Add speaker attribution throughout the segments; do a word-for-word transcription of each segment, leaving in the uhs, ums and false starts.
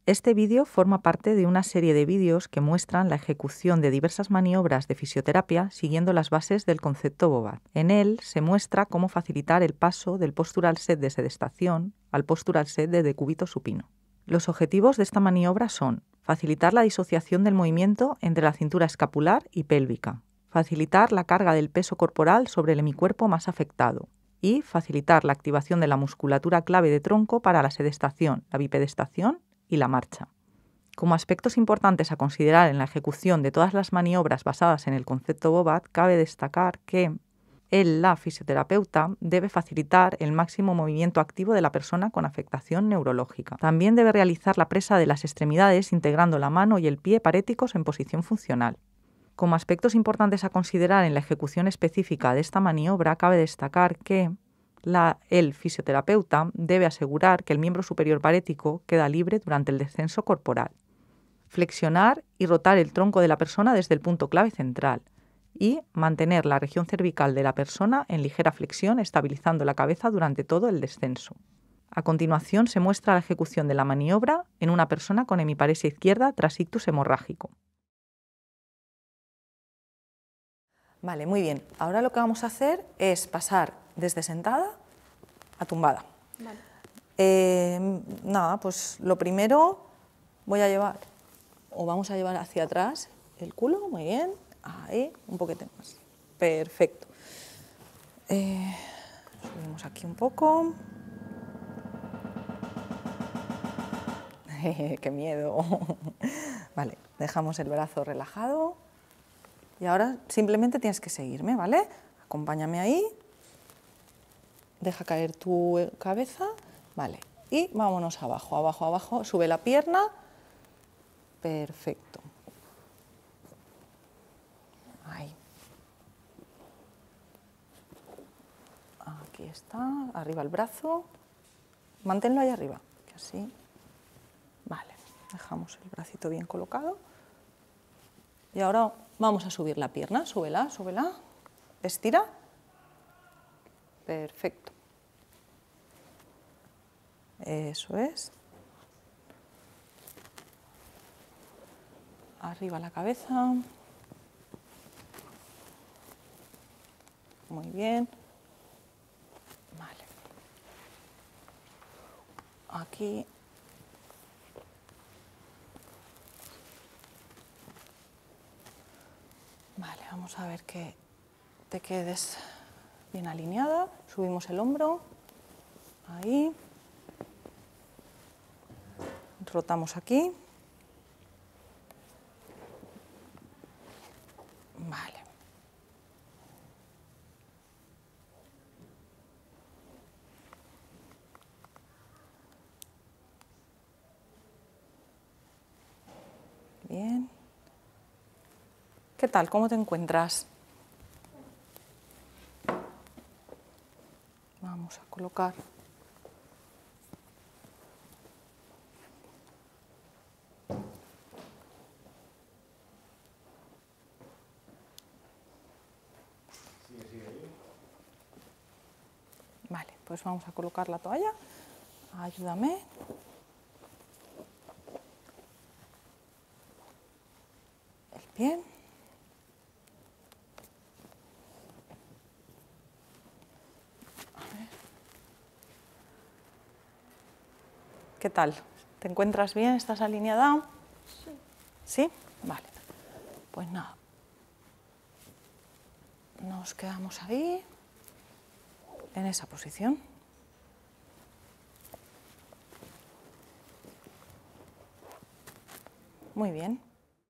Speaker 1: Este vídeo forma parte de una serie de vídeos que muestran la ejecución de diversas maniobras de fisioterapia siguiendo las bases del concepto Bobath. En él se muestra cómo facilitar el paso del postural set de sedestación al postural set de decúbito supino. Los objetivos de esta maniobra son facilitar la disociación del movimiento entre la cintura escapular y pélvica, facilitar la carga del peso corporal sobre el hemicuerpo más afectado y facilitar la activación de la musculatura clave de tronco para la sedestación, la bipedestación y la marcha. Como aspectos importantes a considerar en la ejecución de todas las maniobras basadas en el concepto Bobath, cabe destacar que el, la fisioterapeuta debe facilitar el máximo movimiento activo de la persona con afectación neurológica. También debe realizar la presa de las extremidades integrando la mano y el pie paréticos en posición funcional. Como aspectos importantes a considerar en la ejecución específica de esta maniobra, cabe destacar que La, el fisioterapeuta debe asegurar que el miembro superior parético queda libre durante el descenso corporal, flexionar y rotar el tronco de la persona desde el punto clave central y mantener la región cervical de la persona en ligera flexión, estabilizando la cabeza durante todo el descenso. A continuación se muestra la ejecución de la maniobra en una persona con hemiparesia izquierda tras ictus hemorrágico. Vale, muy bien. Ahora lo que vamos a hacer es pasar desde sentada a tumbada. Vale. Eh, nada, pues lo primero voy a llevar, o vamos a llevar hacia atrás el culo, muy bien, ahí, un poquito más. Perfecto. Eh, subimos aquí un poco. ¡Qué miedo! Vale, dejamos el brazo relajado. Y ahora simplemente tienes que seguirme, ¿vale? Acompáñame ahí. Deja caer tu cabeza. Vale. Y vámonos abajo, abajo, abajo. Sube la pierna. Perfecto. Ahí. Aquí está. Arriba el brazo. Manténlo ahí arriba. Que así. Vale. Dejamos el bracito bien colocado. Y ahora vamos a subir la pierna, súbela, súbela, estira, perfecto, eso es, arriba la cabeza, muy bien, vale, aquí. Vale, vamos a ver que te quedes bien alineada. Subimos el hombro, ahí. Rotamos aquí. Vale. Bien. ¿Qué tal? ¿Cómo te encuentras? Vamos a colocar. Vale, pues vamos a colocar la toalla. Ayúdame. El pie. ¿Qué tal? ¿Te encuentras bien? ¿Estás alineada? Sí. ¿Sí? Vale. Pues nada. Nos quedamos ahí, en esa posición. Muy bien.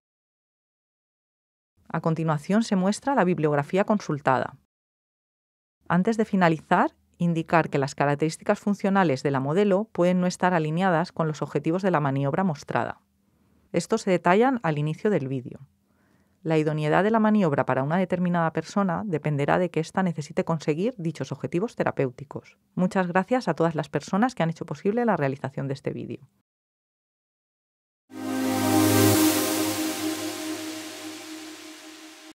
Speaker 1: A continuación se muestra la bibliografía consultada. Antes de finalizar, indicar que las características funcionales de la modelo pueden no estar alineadas con los objetivos de la maniobra mostrada. Estos se detallan al inicio del vídeo. La idoneidad de la maniobra para una determinada persona dependerá de que ésta necesite conseguir dichos objetivos terapéuticos. Muchas gracias a todas las personas que han hecho posible la realización de este vídeo.